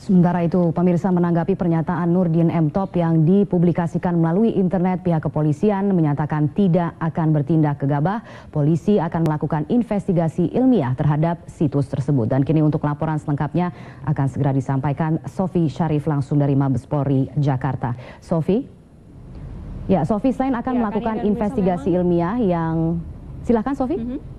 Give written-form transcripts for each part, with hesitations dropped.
Sementara itu, pemirsa, menanggapi pernyataan Nurdin M. Top yang dipublikasikan melalui internet, pihak kepolisian menyatakan tidak akan bertindak gegabah. Polisi akan melakukan investigasi ilmiah terhadap situs tersebut. Dan kini untuk laporan selengkapnya akan segera disampaikan Sofi Syarif langsung dari Mabes Polri, Jakarta. Sofi? Ya, Sofi, selain akan melakukan investigasi ilmiah yang... Silahkan, Sofi.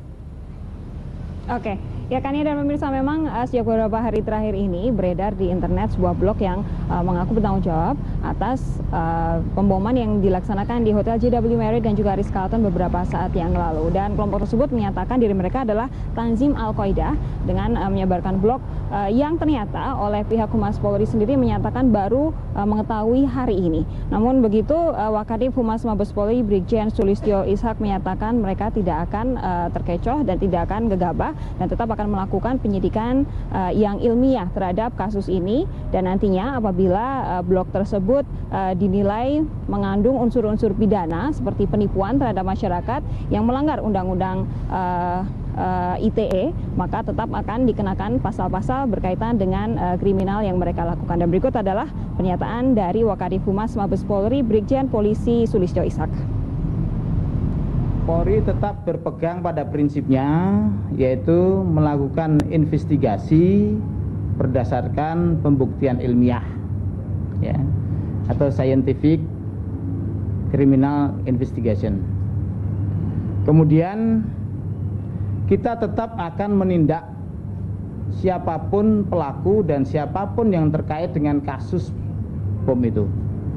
Oke. Ya, Kania dan pemirsa, memang sejak beberapa hari terakhir ini beredar di internet sebuah blog yang mengaku bertanggung jawab atas pemboman yang dilaksanakan di Hotel JW Marriott dan juga Ritz-Carlton beberapa saat yang lalu. Dan kelompok tersebut menyatakan diri mereka adalah Tanzim Al-Qaeda dengan menyebarkan blog yang ternyata oleh pihak Humas Polri sendiri menyatakan baru mengetahui hari ini. Namun begitu, Wakadif Humas Mabes Polri Brigjen Sulistyo Ishak menyatakan mereka tidak akan terkecoh dan tidak akan gegabah dan tetap akan melakukan penyidikan yang ilmiah terhadap kasus ini, dan nantinya apabila blog tersebut dinilai mengandung unsur-unsur pidana seperti penipuan terhadap masyarakat yang melanggar undang-undang ITE, maka tetap akan dikenakan pasal-pasal berkaitan dengan kriminal yang mereka lakukan. Dan berikut adalah pernyataan dari Wakadif Humas Mabes Polri Brigjen Polisi Sulistyo Ishak. Polri tetap berpegang pada prinsipnya, yaitu melakukan investigasi berdasarkan pembuktian ilmiah, ya, atau scientific criminal investigation. Kemudian kita tetap akan menindak siapapun pelaku dan siapapun yang terkait dengan kasus bom itu.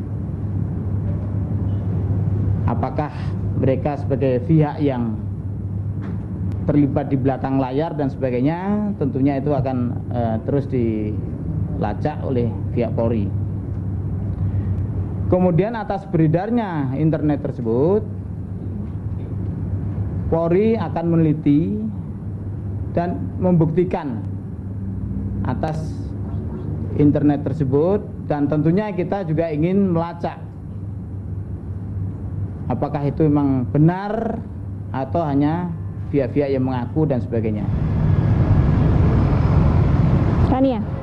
Apakah mereka sebagai pihak yang terlibat di belakang layar dan sebagainya, tentunya itu akan terus dilacak oleh pihak Polri. Kemudian atas beredarnya internet tersebut, Polri akan meneliti dan membuktikan atas internet tersebut, dan tentunya kita juga ingin melacak apakah itu memang benar atau hanya pihak-pihak yang mengaku dan sebagainya. Kania.